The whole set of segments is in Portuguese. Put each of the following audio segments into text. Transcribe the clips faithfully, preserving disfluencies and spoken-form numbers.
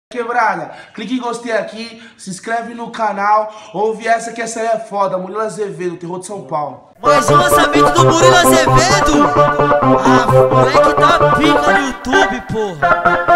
Quebrada, clique em gostei aqui, se inscreve no canal, ouve essa que essa aí é foda, Murilo Azevedo, terror de São Paulo. Mais um lançamento do Murilo Azevedo. Ah, moleque tá pica no YouTube, porra.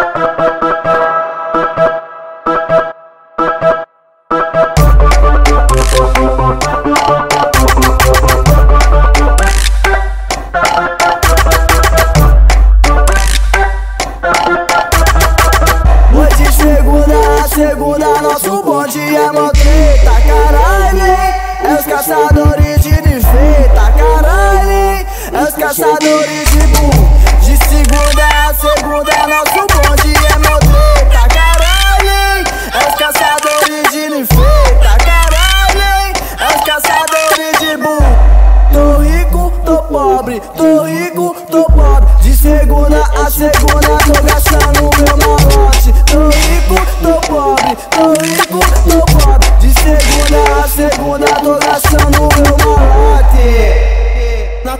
Hoje segunda, segunda, nosso bonde é mó treta, caralho. É os caçadores de defeita, caralho. É os caçadores de burro. De segunda a segunda, nosso bonde é mó treta, caralho. É os caçadores de defeita, caralho. É os caçadores de burro. Tô rico, tô pobre, tô rico, tô pobre. De segunda a segunda, tô gastando meu malote. Tô rico, tô pobre, tô rico, tô pobre. De segunda a segunda, tô gastando meu malote. Na,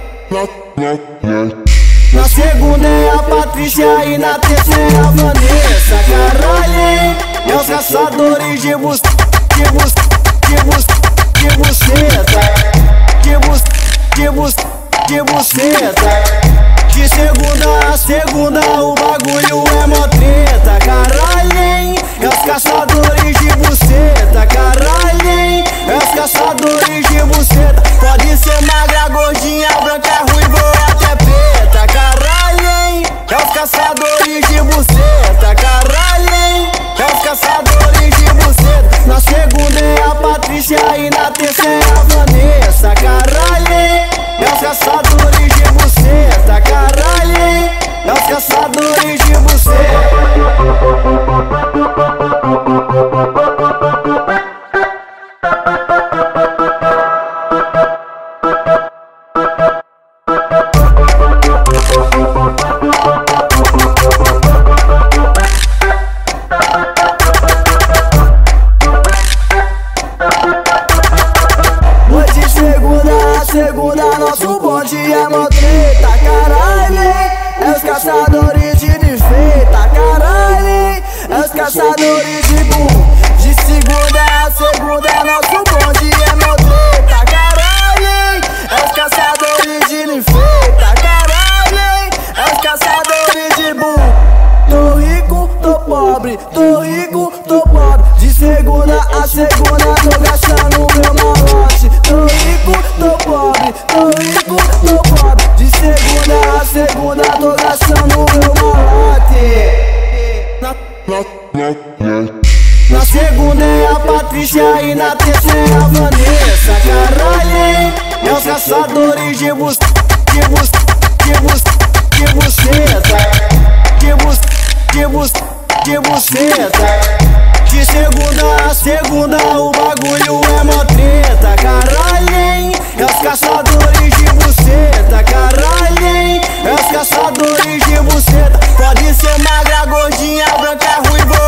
na segunda é a Patrícia e na terceira é a Vanessa, caralho. É os caçadores de bus, de bus, de bus, de buceta. De bus, de bus, de buceta. De segunda a segunda o bagulho é mó treta, caralho, hein? É os caçadores de buceta, caralho, hein? É os caçadores de buceta. Pode ser magra, gordinha, branca, ruiva ou até preta, caralho, hein? É os caçadores de buceta, caralho, hein? É os caçadores de buceta. Na segunda é a Patrícia e na terceira é a Vanessa, caralho, hein? É os caçadores de buceta, caralho, hein? É os caçadores de buceta. Hoje segunda, segunda, nosso bonde é mó treta, caralho. É os caçadores de defeita, caralho. É os caçadores de burro. De segunda a segunda, nosso bonde é mó treta, caralho. É os caçadores de defeita, caralho. É os caçadores de burro. Tô rico, tô pobre, tô rico, tô pobre. De segunda a segunda, tô gastando meu malote. Tô rico, tô pobre, tô rico, tô pobre. De segunda a segunda, tô gastando meu malote. Na, na segunda é a Patrícia e na terceira é a Vanessa, caralho, hein? É os caçadores de bus, de bus, de bus, de buceta. De bus, de bus, de buceta. De segunda a segunda o bagulho é mó treta, caralho, hein? É os caçadores de buceta, caralho, hein? É os caçadores de buceta. Pode ser magra, gordinha, branca, ruiva